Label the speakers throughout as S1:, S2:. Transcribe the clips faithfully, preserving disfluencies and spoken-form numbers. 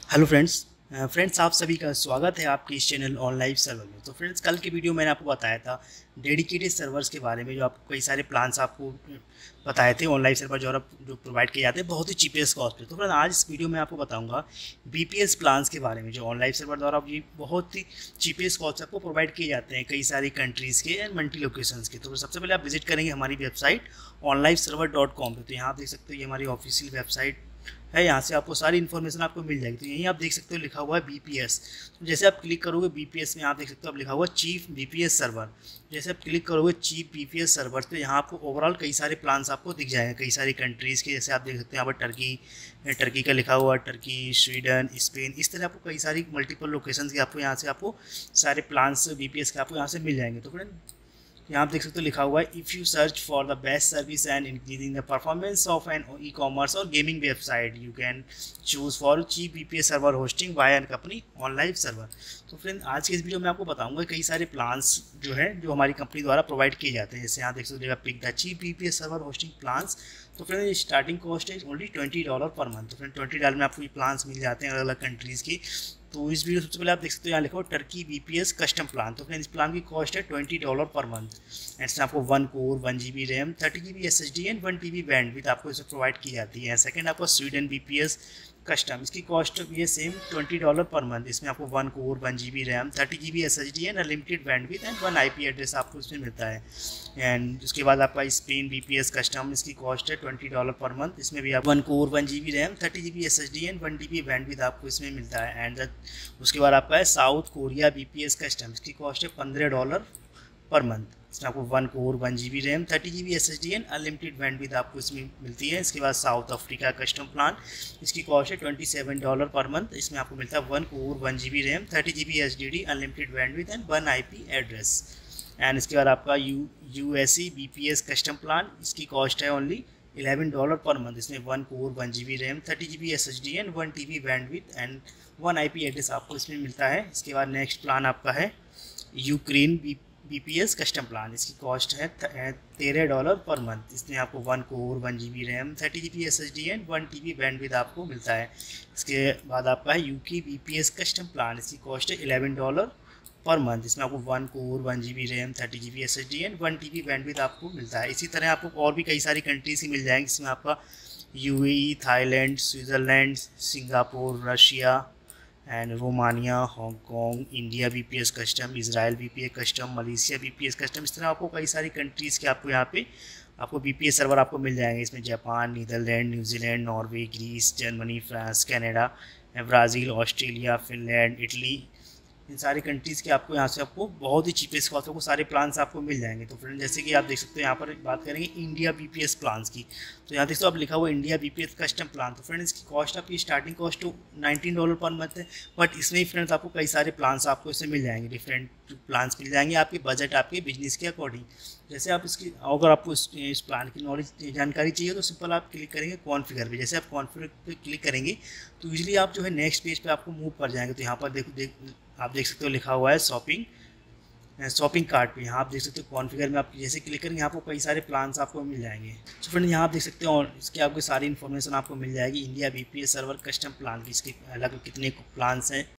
S1: Hello friends friends आप सभी का स्वागत है आपके इस चैनल ऑनलाइन सर्वर में। तो फ्रेंड्स कल के वीडियो मैंने आपको बताया था डेडिकेटेड सर्वर्स के बारे में, जो आपको कई सारे प्लान्स आपको बताए थे ऑनलाइन सर्वर जो आप जो प्रोवाइड किए जाते हैं बहुत ही चीपेस्ट कॉस्ट पे। तो फ्रेंड्स आज इस वीडियो में आपको बताऊंगा बीपीएस प्लान्स के बारे में, जो ऑनलाइन सर्वर द्वारा ये बहुत ही चीपेस्ट कॉस्ट आपको प्रोवाइड किए जाते हैं कई सारी कंट्रीज़ के एंड मल्टी लोकेशंस के। तो सबसे पहले आप विजिट करेंगे हमारी website online server dot com पर। तो यहाँ आप देख सकते हो ये हमारी ऑफिशियल वेबसाइट है, यहाँ से आपको सारी इन्फॉर्मेशन आपको मिल जाएगी। तो यहीं आप देख सकते हो लिखा हुआ है बीपीएस। तो जैसे आप क्लिक करोगे बीपीएस में आप देख सकते हो आप लिखा हुआ चीफ बीपीएस सर्वर। जैसे आप क्लिक करोगे चीफ बीपीएस सर्वर तो यहाँ आपको ओवरऑल कई सारे प्लान्स आपको दिख जाएंगे कई सारी कंट्रीज़ के। जैसे आप देख सकते हैं यहाँ पर टर्की टर्की का लिखा हुआ है, टर्की, स्वीडन, स्पेन, इस तरह आपको कई सारी मल्टीपल लोकेशन के आपको यहाँ से आपको सारे प्लान्स बीपीएस के आपको यहाँ से मिल जाएंगे। तो फ्रेंड यहाँ आप देख सकते हो लिखा हुआ है if you search for the best service and increasing the performance of an e commerce और gaming website you can choose for cheap VPS server hosting by an company online server. तो फ्रेंड आज के इस video में आपको बताऊंगा कई सारे प्लान्स जो है जो हमारी कंपनी द्वारा प्रोवाइड किए जाते हैं। जैसे यहाँ देख सकते हो pick the cheap VPS server hosting plans. तो फ्रेंड स्टार्टिंग कॉस्ट है only twenty dollar per month. तो फ्रेंड ट्वेंटी डॉलर में आपको ये प्लान्स मिल जाते हैं अलग अलग कंट्रीज़ की। तो इस वीडियो सबसे पहले आप देख सकते हो यहाँ लिखा हो टर्की बीपीएस कस्टम प्लान। तो फ्रेंड इस प्लान की कॉस्ट है twenty dollar per month and इसमें आपको one core, one G B RAM, thirty G B S S D and one T B bandwidth आपको इसे प्रोवाइड की जाती है। सेकंड आपको स्वीडन बीपीएस कस्टम, इसकी कॉस्ट भी है same twenty dollar per month. इसमें आपको one core, one G B RAM, thirty G B S S D and unlimited bandwidth and one I P address आपको इसमें मिलता है। एंड उसके बाद आपका स्पेन बीपीएस कस्टम, इसकी कॉस्ट है ट्वेंटी डॉलर पर मंथ। इसमें भी आप one core, one G B RAM, thirty G B S S D and one T B bandwidth आपको इसमें मिलता है। एंड उसके बाद आपका है साउथ कोरिया बीपीएस कस्टम, इसकी कॉस्ट है पंद्रह डॉलर पर मंथ। इसमें आपको one core, one G B RAM, thirty G B S S D and unlimited bandwidth आपको इसमें मिलती है। इसके बाद साउथ अफ्रीका कस्टम प्लान, इसकी कॉस्ट है twenty seven dollar per month. इसमें आपको मिलता है one core, one G B RAM, thirty G B S D D, unlimited bandwidth and one I P address. And इसके बाद आपका U U S C V P S custom plan, इसकी cost है only eleven dollar per month. इसमें one core, one G B RAM, thirty G B S S D and one T B bandwidth and one I P address आपको इसमें मिलता है। इसके बाद next plan आपका है Ukraine B BPS custom plan, इसकी कॉस्ट है तेरह डॉलर पर मंथ। इसमें आपको one core, one G B RAM, thirty G B S S D and one T B bandwidth आपको मिलता है। इसके बाद आपका है यूके बीपीएस कस्टम प्लान, इसकी कॉस्ट है इलेवन डॉलर पर मंथ। इसमें आपको one core, one G B RAM, thirty G B S S D and one T B bandwidth आपको मिलता है। इसी तरह आपको और भी कई सारी कंट्रीज की मिल जाएंगी, जिसमें आपका UAE, Thailand, Switzerland, Singapore, Russia and Romania, Hong Kong, India BPS custom, Israel BPS custom, Malaysia BPS custom. इस तरह आपको कई सारी कंट्रीज़ के आपको यहाँ पे आपको बीपीएस सर्वर आपको मिल जाएंगे। इसमें Japan, Netherlands, New Zealand, Norway, Greece, Germany, France, Canada, Brazil, Australia, Finland, Italy, इन सारी कंट्रीज़ के आपको यहाँ से आपको बहुत ही चीपेस्ट कॉस्ट को सारे प्लान्स आपको मिल जाएंगे। तो फ्रेंड जैसे कि आप देख सकते हो यहाँ पर बात करेंगे इंडिया बीपीएस प्लान्स की। तो यहाँ देख सकते हो आप लिखा हुआ इंडिया बीपीएस कस्टम प्लान। तो फ्रेंड इसकी कॉस्ट आपकी स्टार्टिंग कॉस्ट तो नाइनटीन डॉलर पर मंथ है, बट इसमें ही फ्रेंड्स आपको कई सारे प्लान्स आपको इससे मिल जाएंगे, डिफरेंट प्लान्स मिल जाएंगे आपके बजट, आपके बिजनेस के अकॉर्डिंग। जैसे आप इसकी अगर आपको इस, इस प्लान की नॉलेज जानकारी चाहिए तो सिंपल आप क्लिक करेंगे कॉन्फ़िगर पे। जैसे आप कॉन्फ़िगर पे क्लिक करेंगे तो यूजली आप जो है नेक्स्ट पेज पे आपको मूव कर जाएंगे। तो यहाँ पर देखो देख आप देख सकते हो लिखा हुआ है शॉपिंग शॉपिंग कार्ट पे। यहाँ आप देख सकते हो कॉन्फ़िगर में आप जैसे क्लिक करेंगे यहाँ पर कई सारे प्लान्स आपको मिल जाएंगे। तो फ्रेंड यहाँ आप देख सकते हो इसके आपको सारी इन्फॉर्मेशन आपको मिल जाएगी India BPS server custom plan की, इसके अलग कितने प्लान्स हैं।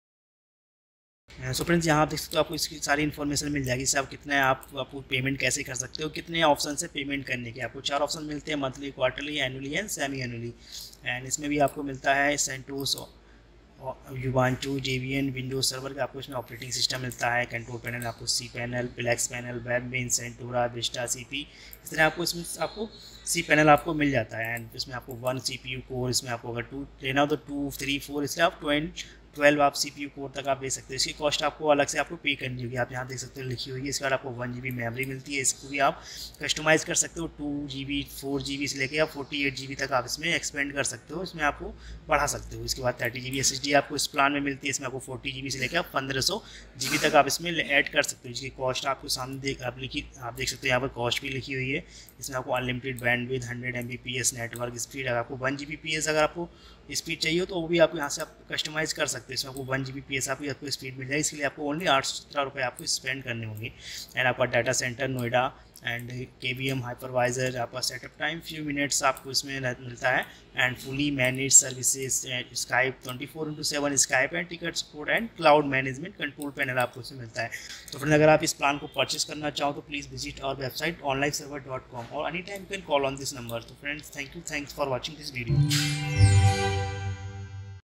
S1: सो फ्रेंड्स यहाँ आप देख सकते हो आपको इसकी सारी इन्फॉर्मेशन मिल जाएगी। इससे आप कितने आप आपको पेमेंट कैसे कर सकते हो, कितने ऑप्शन से पेमेंट करने के। आपको चार ऑप्शन मिलते हैं, monthly, quarterly, annually and semi annually. And इसमें भी आपको मिलता है सेंटोस, यूबांटू, जेवीएन, विंडोज सर्वर का आपको इसमें ऑपरेटिंग सिस्टम मिलता है। कंट्रोल पैनल आपको सी पैनल, प्लेक्स पैनल, वेबबीन्स, सेंटोरा, विस्टा, सीपी, इस तरह आपको इसमें आपको सी पैनल आपको मिल जाता है। एंड इसमें आपको वन सीपीयू कोर, इसमें आपको अगर टू लेना हो तो टू, थ्री, फोर, इसलिए आप ट्वेंट ट्वेल्व आप सी पी यू कोर तक आप ले सकते हो। इसकी कॉस्ट आपको अलग से आपको पे करनी होगी। आप यहाँ देख सकते हो लिखी हुई है। इसके बाद आपको वन जी बी मेमरी मिलती है, इसको भी आप कस्टमाइज़ कर सकते हो। Two G B, four G B से लेके आप फोर्टी एट जी बी तक आप इसमें एक्सपेंड कर सकते हो, इसमें आपको बढ़ा सकते हो। इसके बाद thirty G B S S D आपको इस प्लान में मिलती है। इसमें आपको फोर्टी जी बी से लेकर आप पंद्रह सौ जी बी तक आप इसमें ऐड कर सकते हो। इसकी कॉस्ट आपको सामने देख आप लिखी आप देख सकते हो यहाँ पर कॉस्ट भी लिखी हुई है। इसमें आपको unlimited bandwidth, hundred M B P S network speed, अगर आपको one G B P S अगर आपको स्पीड चाहिए तो वो भी आप यहाँ से आप कस्टमाइज़ कर सकते हैं। इसमें आपको one G B P S आप आपको स्पीड मिल जाएगी, इसके लिए आपको ओनली आठ सौ सत्रह रुपये आपको स्पेंड करने होंगे। एंड आपका data center Noida and K V M hypervisor, आपका सेटअप टाइम फ्यू मिनट्स आपको इसमें मिलता है। And fully manage services, Skype twenty four into seven Skype and ticket support and cloud management control panel आपको इसमें मिलता है। तो फ्रेंड अगर आप इस प्लान को परचेस करना चाहो तो please visit our website online server dot com और any time you can call on this number. तो friends thank you, thanks for watching this video.